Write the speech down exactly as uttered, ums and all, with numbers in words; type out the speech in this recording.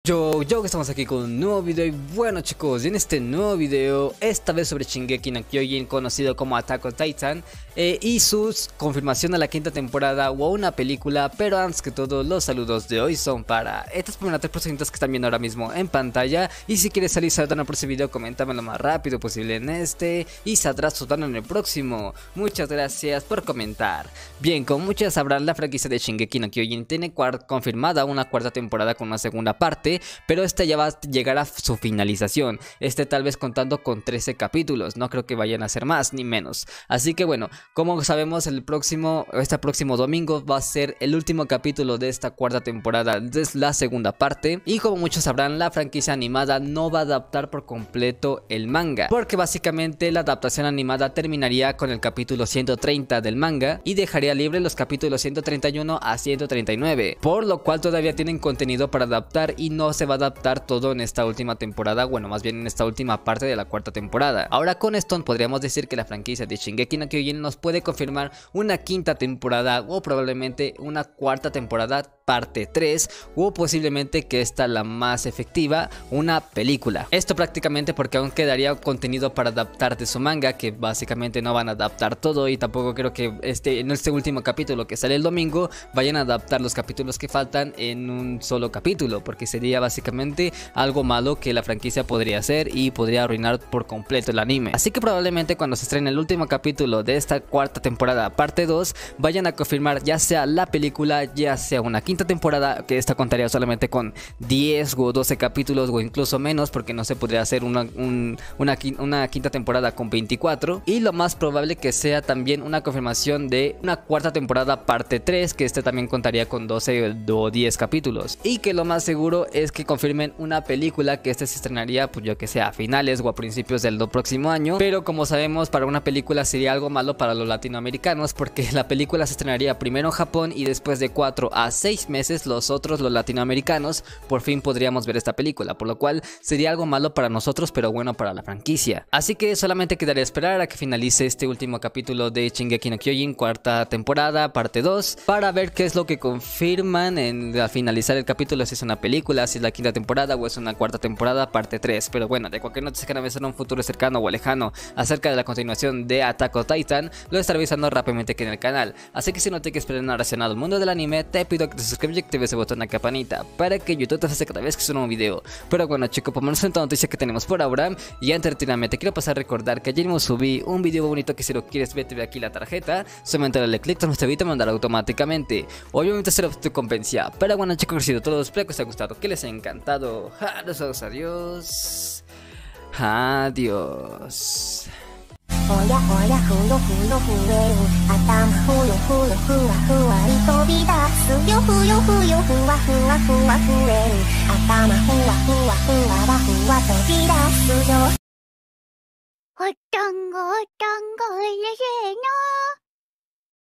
Yo, yo que estamos aquí con un nuevo video y bueno chicos, en este nuevo video, esta vez sobre Shingeki no Kyojin, conocido como Attack on Titan, eh, y su confirmación a la quinta temporada o a una película. Pero antes que todo, los saludos de hoy son para estas primeras tres personitas que están viendo ahora mismo en pantalla. Y si quieres salir saludando por ese video, coméntame lo más rápido posible en este y saldrás saludando en el próximo. Muchas gracias por comentar. Bien, como muchos sabrán, la franquicia de Shingeki no Kyojin tiene confirmada una cuarta temporada con una segunda parte, pero esta ya va a llegar a su finalización, este tal vez contando con trece capítulos, no creo que vayan a ser más ni menos. Así que bueno, como sabemos, el próximo, este próximo domingo va a ser el último capítulo de esta cuarta temporada, es la segunda parte. Y como muchos sabrán, la franquicia animada no va a adaptar por completo el manga, porque básicamente la adaptación animada terminaría con el capítulo ciento treinta del manga y dejaría libre los capítulos ciento treinta y uno a ciento treinta y nueve, por lo cual todavía tienen contenido para adaptar y no se va a adaptar todo en esta última temporada, bueno, más bien en esta última parte de la cuarta temporada. Ahora con esto podríamos decir que la franquicia de Shingeki no Kyojin nos puede confirmar una quinta temporada o probablemente una cuarta temporada parte tres, o posiblemente, que esta la más efectiva, una película. Esto prácticamente porque aún quedaría contenido para adaptar de su manga, que básicamente no van a adaptar todo, y tampoco creo que este, en este último capítulo que sale el domingo vayan a adaptar los capítulos que faltan en un solo capítulo, porque sería básicamente algo malo que la franquicia podría hacer y podría arruinar por completo el anime. Así que probablemente cuando se estrene el último capítulo de esta cuarta temporada parte dos, vayan a confirmar ya sea la película, ya sea una quinta temporada, que esta contaría solamente con diez o doce capítulos o incluso menos, porque no se podría hacer una, un, una, una quinta temporada con veinticuatro, y lo más probable que sea también una confirmación de una cuarta temporada parte tres, que este también contaría con doce o diez capítulos, y que lo más seguro es que confirmen una película, que este se estrenaría pues yo que sea a finales o a principios del próximo año. Pero como sabemos, para una película sería algo malo para los latinoamericanos, porque la película se estrenaría primero en Japón y después de cuatro a seis meses los otros, los latinoamericanos, por fin podríamos ver esta película, por lo cual sería algo malo para nosotros pero bueno para la franquicia. Así que solamente quedaría esperar a que finalice este último capítulo de Shingeki no Kyojin cuarta temporada parte dos, para ver qué es lo que confirman en, al finalizar el capítulo, si es una película, si es la quinta temporada o es una cuarta temporada parte tres. Pero bueno, de cualquier noticia que nos en un futuro cercano o lejano acerca de la continuación de Attack on Titan, lo estaré avisando rápidamente aquí en el canal. Así que si no te quieres perder nada relacionado al mundo del anime, te pido que te suscribas y actives ese botón de campanita para que YouTube te avise cada vez que suba un video. Pero bueno chicos, por menos en toda noticia que tenemos por ahora, y antes de retirarme te quiero pasar a recordar que ayer mismo subí un video bonito que si lo quieres ver te ve aquí la tarjeta, solamente dale clic, te evita mandar automáticamente. Obviamente será tu conveniencia. Pero bueno chicos, ha sido todo, espero que os haya gustado, que les haya encantado. Adiós. Adiós. おやおやふよふよふえる頭ふよふよふわふわり飛び出すよふよふよふわふわふわふえる頭ふわふわふわわふわ飛び出すよおっとんごおっとんごうれしいな